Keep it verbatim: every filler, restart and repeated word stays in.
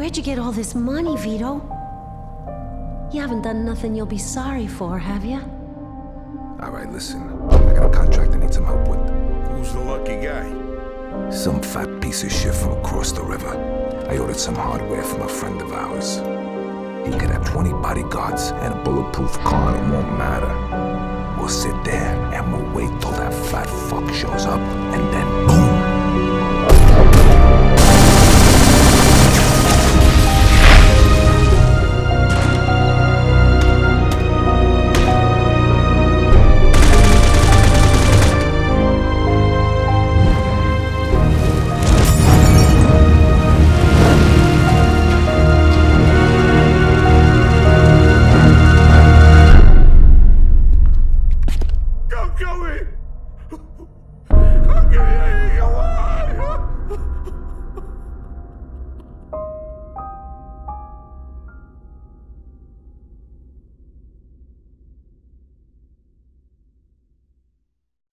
Where'd you get all this money, Vito? You haven't done nothing you'll be sorry for, have you? Alright, listen. I got a contract I need some help with. Who's the lucky guy? Some fat piece of shit from across the river. I ordered some hardware from a friend of ours. He could have twenty bodyguards and a bulletproof car, and it won't matter. We'll sit there and we'll wait till that fat fuck shows up and